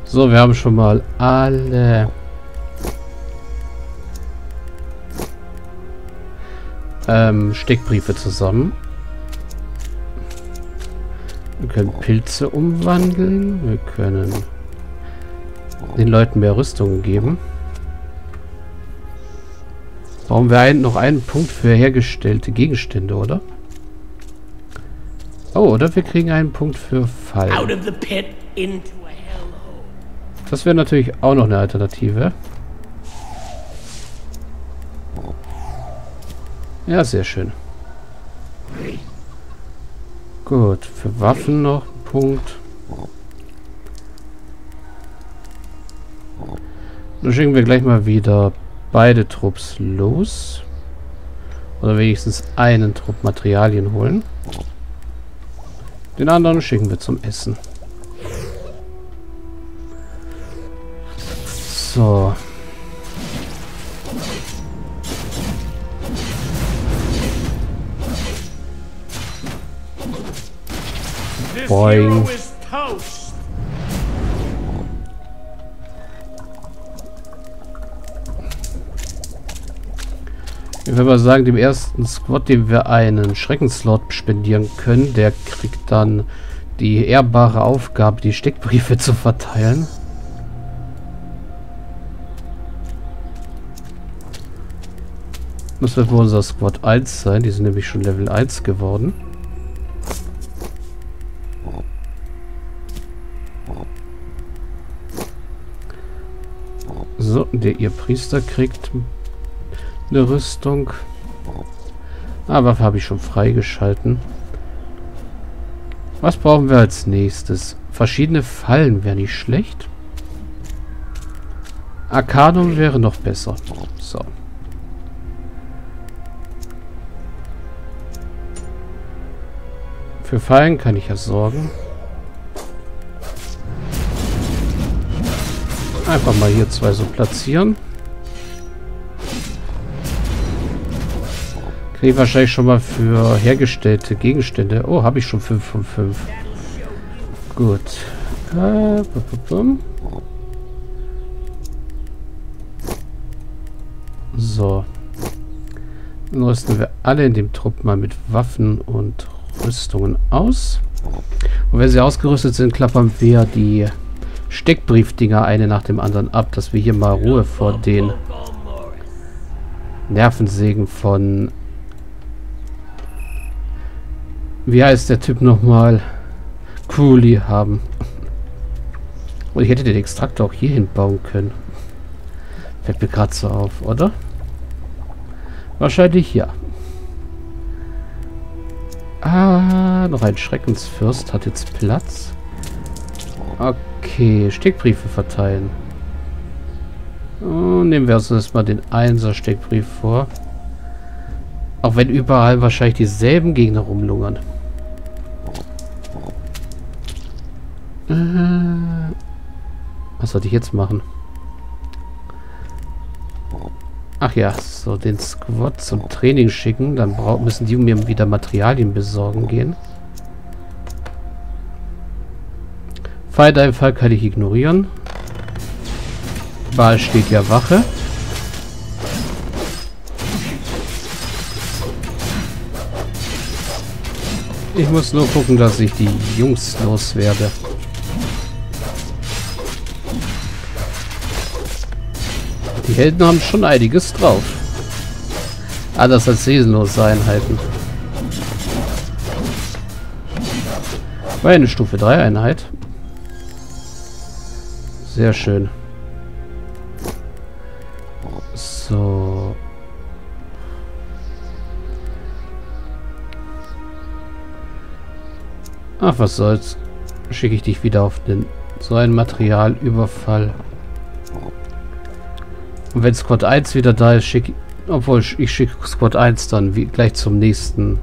So, wir haben schon mal alle Steckbriefe zusammen. Wir können Pilze umwandeln. Wir können den Leuten mehr Rüstungen geben. Brauchen wir noch einen Punkt für hergestellte Gegenstände, oder? Oh, oder wir kriegen einen Punkt für Fallen. Das wäre natürlich auch noch eine Alternative. Ja, sehr schön. Gut, für Waffen noch ein Punkt. Dann schicken wir gleich mal wieder beide Trupps los. Oder wenigstens einen Trupp Materialien holen. Den anderen schicken wir zum Essen. So. Boing. Ich würde mal sagen, dem ersten Squad, dem wir einen Schreckenslot spendieren können, der kriegt dann die ehrbare Aufgabe, die Steckbriefe zu verteilen. Das wird wohl unser Squad 1 sein. Die sind nämlich schon Level 1 geworden. So, ihr Priester kriegt eine Rüstung. Aber habe ich schon freigeschalten. Was brauchen wir als nächstes? Verschiedene Fallen wäre nicht schlecht. Arcanum wäre noch besser. So. Für Fallen kann ich ja sorgen. Einfach mal hier zwei so platzieren. Kriege ich wahrscheinlich schon mal für hergestellte Gegenstände. Oh, habe ich schon 5 von 5. Gut. So. Dann rüsten wir alle in dem Trupp mal mit Waffen und Rüstungen aus. Und wenn sie ausgerüstet sind, klappern wir die Steckbriefdinger eine nach dem anderen ab, dass wir hier mal Ruhe vor den Nervensägen von... Wie heißt der Typ nochmal? Cooley haben. Und ich hätte den Extraktor auch hier hinbauen können. Fällt mir gerade so auf, oder? Wahrscheinlich ja. Ah, noch ein Schreckensfürst hat jetzt Platz. Okay, Steckbriefe verteilen. Oh, nehmen wir uns erstmal den 1er Steckbrief vor. Auch wenn überall wahrscheinlich dieselben Gegner rumlungern. Was sollte ich jetzt machen? Ach ja, so den Squad zum Training schicken. Dann müssen die mir wieder Materialien besorgen gehen. Feindeinfall kann ich ignorieren. Überall steht ja Wache. Ich muss nur gucken, dass ich die Jungs loswerde. Die Helden haben schon einiges drauf. Anders als seelenlose Einheiten. War eine Stufe 3 Einheit. Sehr schön. So. Ach, was soll's. Schicke ich dich wieder auf den so einen Materialüberfall. Und wenn Squad 1 wieder da ist, obwohl ich schicke Squad 1 dann gleich zum nächsten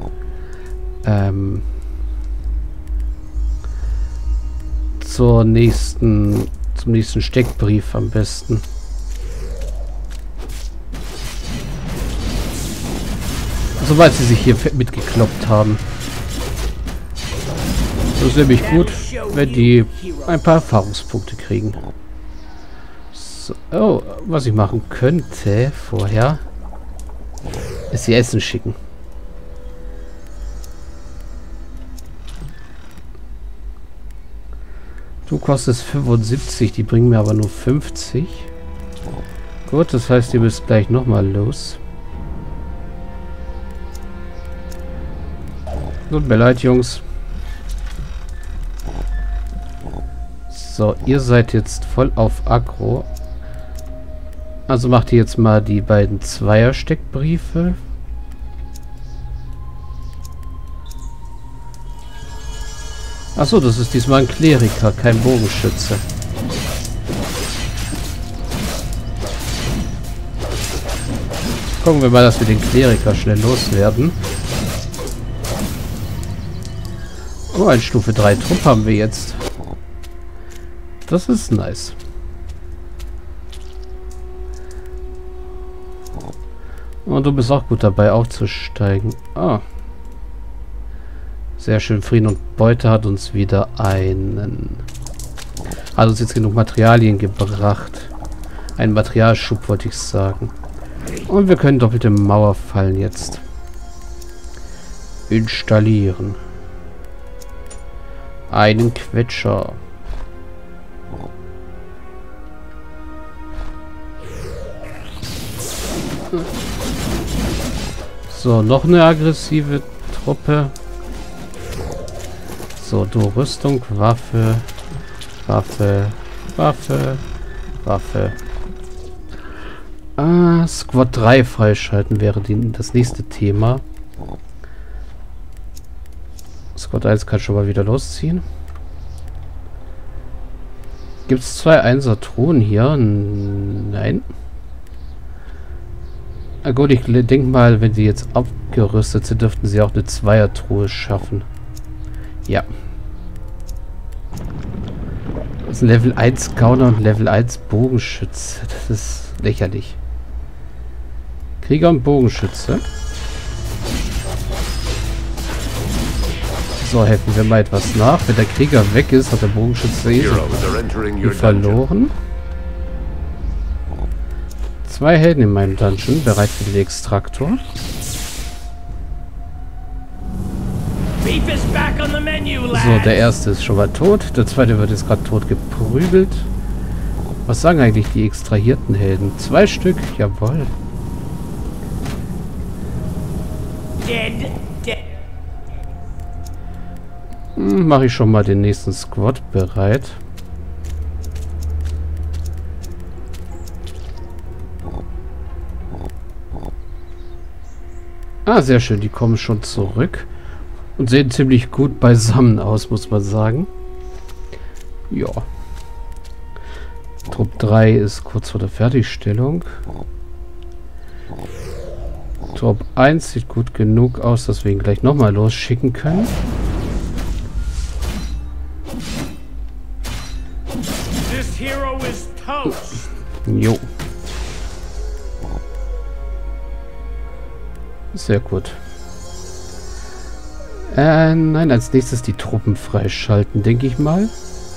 zum nächsten Steckbrief am besten. Sobald sie sich hier mitgekloppt haben. Das ist nämlich gut, wenn die ein paar Erfahrungspunkte kriegen. So, oh, was ich machen könnte vorher, ist sie Essen schicken. Du kostest 75, die bringen mir aber nur 50. Gut, das heißt, ihr müsst gleich nochmal los. Tut mir leid, Jungs. So, ihr seid jetzt voll auf Aggro. Also macht ihr jetzt mal die beiden Zweier-Steckbriefe. Achso, das ist diesmal ein Kleriker, kein Bogenschütze. Gucken wir mal, dass wir den Kleriker schnell loswerden. Oh, ein Stufe 3 Trupp haben wir jetzt. Das ist nice. Und du bist auch gut dabei aufzusteigen. Ah. Sehr schön. Frieden und Beute hat uns wieder hat uns jetzt genug Materialien gebracht. Ein Materialschub, wollte ich sagen. Und wir können doppelte Mauerfallen jetzt installieren. Einen Quetscher. So, noch eine aggressive Truppe. So, du Rüstung, Waffe, Waffe, Waffe, Waffe. Squad 3 freischalten wäre das nächste Thema. Squad 1 kann schon mal wieder losziehen. Gibt es 2 1er-Truhen hier? Nein. Na gut, ich denke mal, wenn sie jetzt abgerüstet sind, dürften sie auch eine 2er-Truhe schaffen. Ja. Das ist ein Level 1 Gauner und Level 1 Bogenschütze. Das ist lächerlich. Krieger und Bogenschütze. So, helfen wir mal etwas nach. Wenn der Krieger weg ist, hat der Bogenschütze verloren. 2 Helden in meinem Dungeon, bereit für den Extraktor. So, der erste ist schon mal tot. Der zweite wird jetzt gerade tot geprügelt. Was sagen eigentlich die extrahierten Helden? 2 Stück, jawohl. Mache ich schon mal den nächsten Squad bereit. Ah, sehr schön. Die kommen schon zurück. Und sehen ziemlich gut beisammen aus, muss man sagen. Ja. Trupp 3 ist kurz vor der Fertigstellung. Trupp 1 sieht gut genug aus, dass wir ihn gleich nochmal losschicken können. Jo. Sehr gut. Nein, als nächstes die Truppen freischalten, denke ich mal.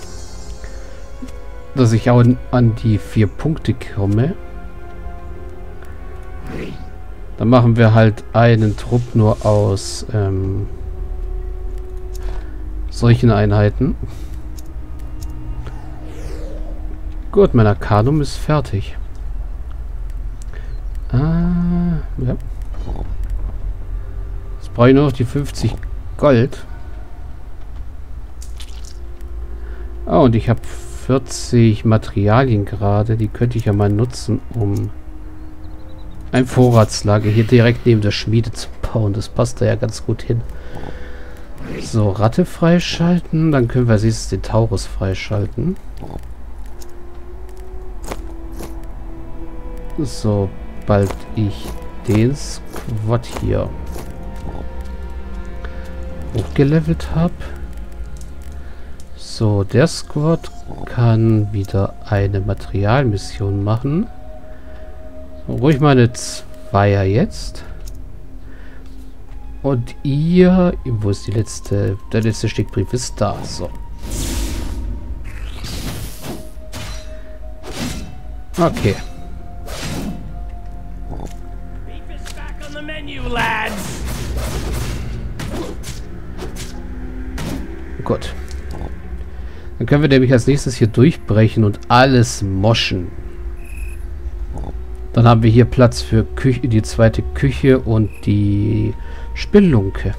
Dass ich auch an die 4 Punkte komme. Dann machen wir halt einen Trupp nur aus solchen Einheiten. Gut, mein Arcanum ist fertig. Ja. Jetzt brauche ich nur noch die 50 Gold. Oh, und ich habe 40 Materialien gerade. Die könnte ich ja mal nutzen, um ein Vorratslager hier direkt neben der Schmiede zu bauen. Das passt da ja ganz gut hin. So, Ratte freischalten. Dann können wir als nächstes den Taurus freischalten. Sobald ich den Squad hier hochgelevelt habe. So, der Squad kann wieder eine Materialmission machen. So, ruhig mal eine Zweier jetzt. Und ihr... Wo ist die letzte... Der letzte Steckbrief ist da. So. Okay. Gut. Dann können wir nämlich als nächstes hier durchbrechen und alles moschen. Dann haben wir hier Platz für die zweite Küche und die Spelunke.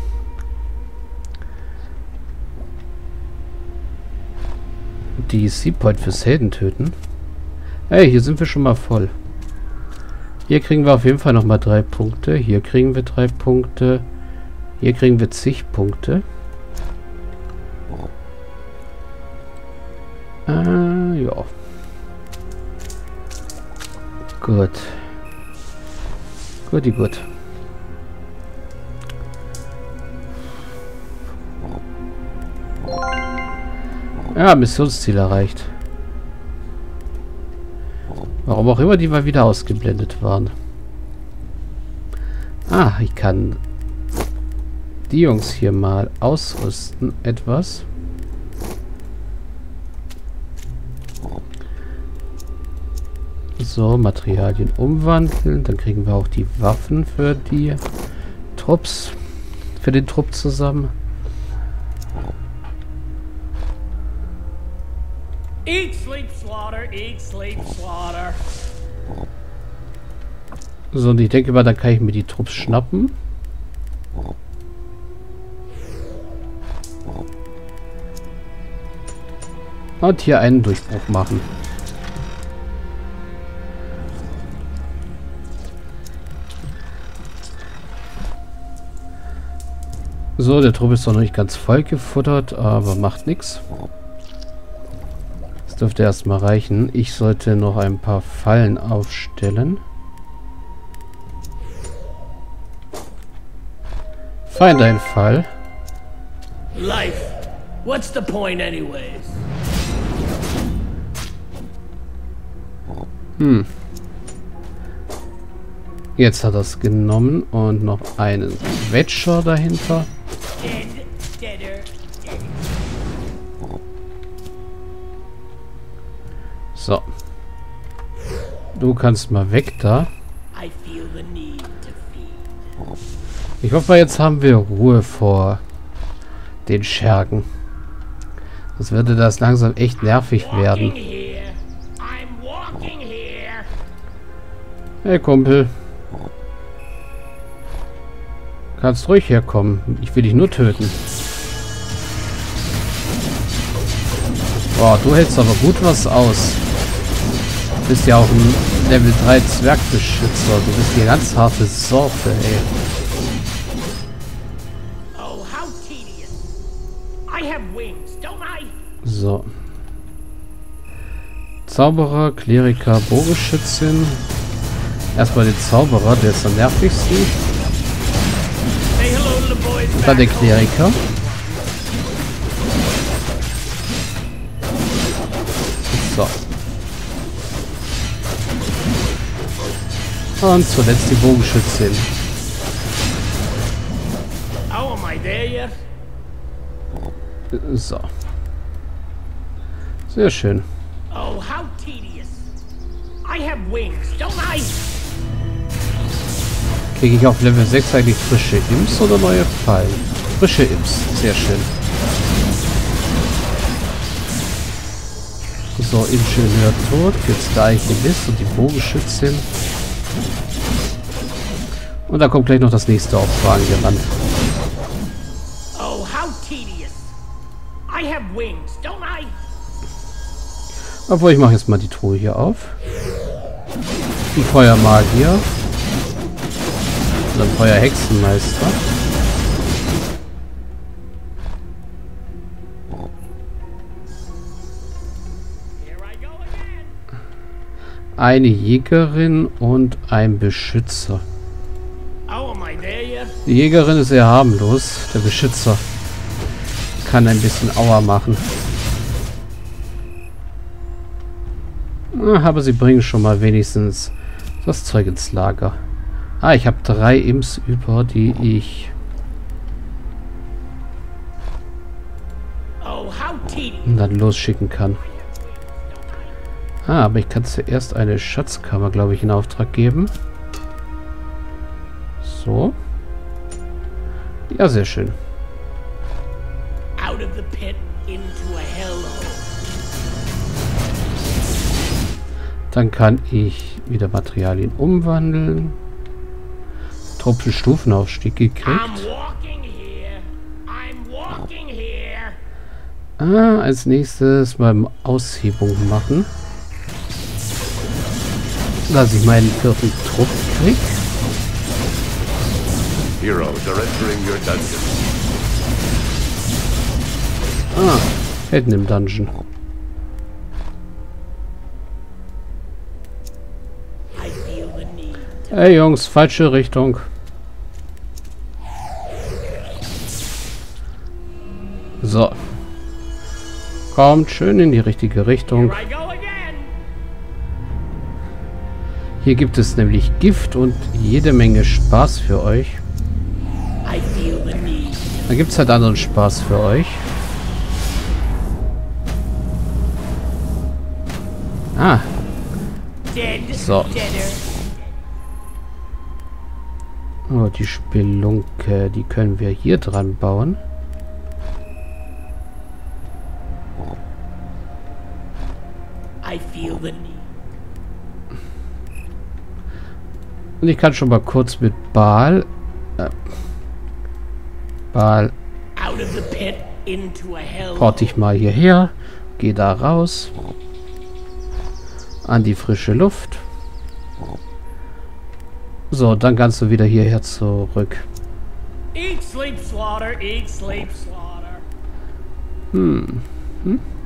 Die Seapoint fürs Heldentöten. Hey, hier sind wir schon mal voll. Hier kriegen wir auf jeden Fall nochmal 3 Punkte. Hier kriegen wir 3 Punkte. Hier kriegen wir zig Punkte. Ja. Gut. Guti, gut. Ja, Missionsziel erreicht. Warum auch immer die mal wieder ausgeblendet waren. Ah, ich kann die Jungs hier mal ausrüsten. Etwas. So, Materialien umwandeln. Dann kriegen wir auch die Waffen für die Trupps. Für den Trupp zusammen. Eat, sleep, slaughter, eat, sleep, slaughter. So, und ich denke mal, dann kann ich mir die Trupps schnappen. Und hier einen Durchbruch machen. So, der Trupp ist noch nicht ganz voll gefuttert, aber macht nichts. Das dürfte erstmal reichen. Ich sollte noch ein paar Fallen aufstellen. Find ein Fall. Life. What's the point anyways? Jetzt hat er es genommen und noch einen Quetscher dahinter. So. Du kannst mal weg da. Ich hoffe, jetzt haben wir Ruhe vor den Schergen. Sonst würde das langsam echt nervig werden. Hey Kumpel. Kannst ruhig herkommen. Ich will dich nur töten. Boah, du hältst aber gut was aus. Du bist ja auch ein Level 3 Zwergbeschützer. Du bist die ganz harte Sorte, ey. So. Zauberer, Kleriker, Bogenschützin. Erstmal den Zauberer, der ist am nervigsten. Und dann der Kleriker. So. Und zuletzt die Bogenschützin. So. Sehr schön. Oh, how tedious. I have wings, don't I? Kriege ich auf Level 6 eigentlich frische Imps oder neue Fallen? Frische Imps. Sehr schön. So, Ingenieur tot. Jetzt der Alchemist und die Bogenschützin. Und da kommt gleich noch das nächste Auftragen gerannt. Oh, how tedious. I have wings, don't I? Obwohl, ich mache jetzt mal die Truhe hier auf. Die Feuermagier. Und dann Feuerhexenmeister. Eine Jägerin und ein Beschützer. Die Jägerin ist eher harmlos. Der Beschützer kann ein bisschen Aua machen. Aber sie bringen schon mal wenigstens das Zeug ins Lager. Ah, ich habe 3 Imps über, die ich how tedious. und dann losschicken kann. Ah, aber ich kann zuerst eine Schatzkammer, glaube ich, in Auftrag geben. So. Ja, sehr schön. Out of the pit into a hellhole. Dann kann ich wieder Materialien umwandeln. Tropfenstufenaufstieg gekriegt. I'm walking here. I'm walking here. Ah, als nächstes mal Aushebung machen. Dass ich meinen vierten Trupp krieg. Heroes are entering your dungeon. Ah, Helden im Dungeon. I feel the need. Ey Jungs, falsche Richtung. So. Kommt schön in die richtige Richtung. Here I go again. Hier gibt es nämlich Gift und jede Menge Spaß für euch. I feel the need. Da gibt es halt anderen Spaß für euch. Ah, Dead. so. Deader. Oh, die Spelunke, die können wir hier dran bauen. I feel the need. Und ich kann schon mal kurz mit Baal... Baal Out of the pit into a hellhole. porte ich mal hierher. Gehe da raus. An die frische Luft. So, dann kannst du wieder hierher zurück. Eat, sleep, slaughter. Eat, sleep, slaughter. Hm.